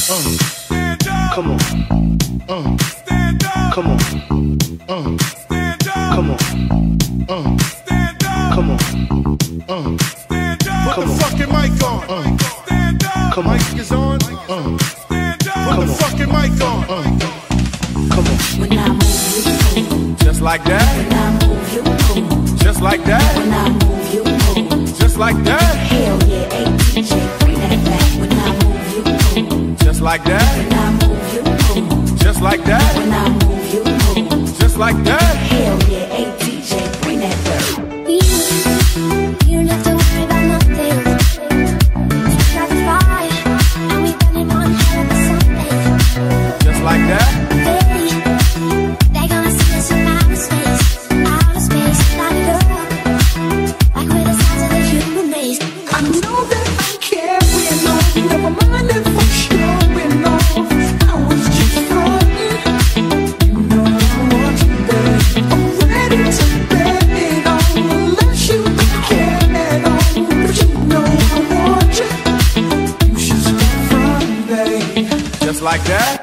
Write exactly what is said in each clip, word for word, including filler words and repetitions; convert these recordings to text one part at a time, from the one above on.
Uh, come on. Uh, come on. Uh, come on. Uh, come on. Uh, Put the fucking mic on. Uh, come on. Mic is on. Uh, Put the fucking mic on. uh, come on. When I move, you move. Just like that. When I move, you move. Just like that. When I move, you move. Just like that. Hell yeah, A D J, bring that back. When I move, you move. Just like that. When I move, you move. Just like that. When I move, you move. Just like that. Hell yeah, A D J, bring that back. You, you don't have to worry about nothing. Just got the fire, and we burning on hell of something. Just like that. They, they gonna see us from outer space, outer space, like a girl, like we're the size of the human race. I know that I'm carrying on, never mind if I'm showing off. I was just frontin', you know I want you, babe. I'm ready to bet it on, unless you carry it on. But you know I want you, you should stop frontin', babe. Just like that.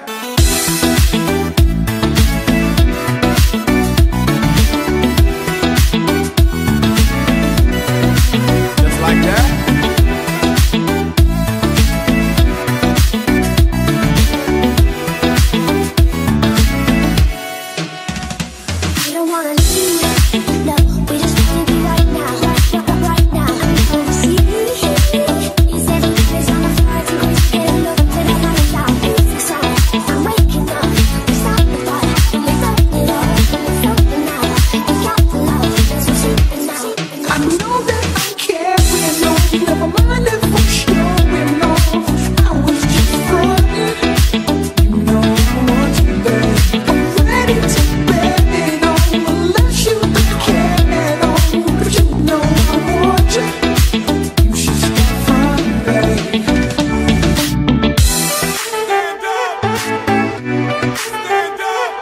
Just like that. We don't wanna leave, no, we just wanna be right now, right, right now. See, he said he's on the fire to quit, get a look to the lights out. Music's on, I'm waking up, we stop the fire, and we stop it all, and it's open now. We got the love, that's what's sleeping now. I know that I'm carrying on, never mind if I'm showing off. I was just frontin', you know I want you, babe. I'm ready to bet it on, unless you carry it on. But you know I want you, you should stop frontin', babe. Stand up. Stand up.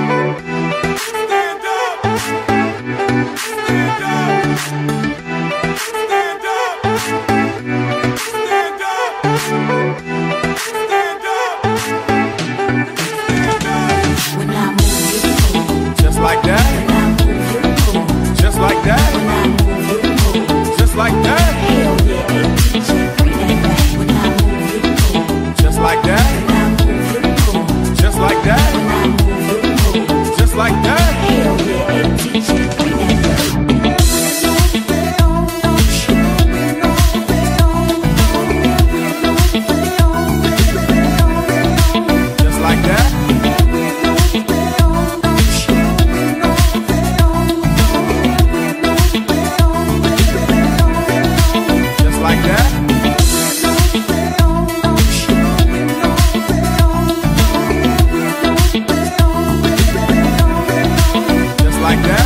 Stand up. Stand up. Stand up. Stand up. Stand up. Stand up. When I move, you move. Just like that. When I move, you move. Just like When that. I move, you move. Just like that. Hell yeah, A D J, bring that back. When I move, you move. Just like that. When I move, you move. Just like that. When I move, you move. Just like that. Hell yeah, A D J, bring that back. Just like that. Just like that. Just like that.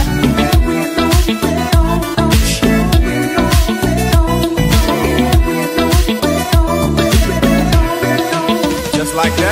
Just like that.